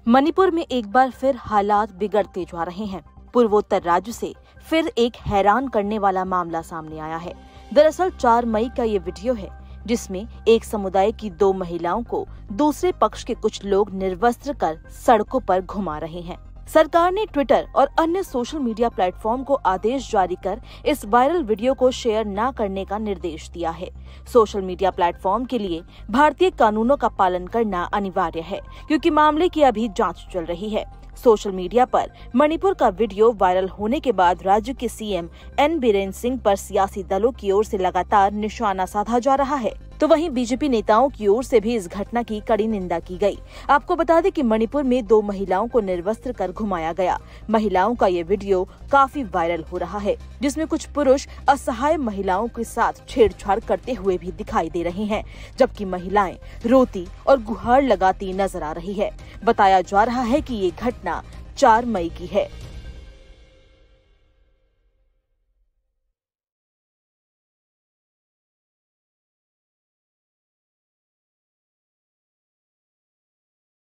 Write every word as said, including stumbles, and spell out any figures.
मणिपुर में एक बार फिर हालात बिगड़ते जा रहे हैं। पूर्वोत्तर राज्य से फिर एक हैरान करने वाला मामला सामने आया है। दरअसल चार मई का ये वीडियो है जिसमें एक समुदाय की दो महिलाओं को दूसरे पक्ष के कुछ लोग निर्वस्त्र कर सड़कों पर घुमा रहे हैं। सरकार ने ट्विटर और अन्य सोशल मीडिया प्लेटफॉर्म को आदेश जारी कर इस वायरल वीडियो को शेयर न करने का निर्देश दिया है। सोशल मीडिया प्लेटफॉर्म के लिए भारतीय कानूनों का पालन करना अनिवार्य है क्योंकि मामले की अभी जांच चल रही है। सोशल मीडिया पर मणिपुर का वीडियो वायरल होने के बाद राज्य के सीएम एन बीरेन सिंह पर सियासी दलों की ओर से लगातार निशाना साधा जा रहा है, तो वहीं बीजेपी नेताओं की ओर से भी इस घटना की कड़ी निंदा की गई। आपको बता दें कि मणिपुर में दो महिलाओं को निर्वस्त्र कर घुमाया गया। महिलाओं का ये वीडियो काफी वायरल हो रहा है, जिसमें कुछ पुरुष असहाय महिलाओं के साथ छेड़छाड़ करते हुए भी दिखाई दे रहे हैं, जबकि महिलाएं रोती और गुहार लगाती नजर आ रही है। बताया जा रहा है कि ये घटना चार मई की है।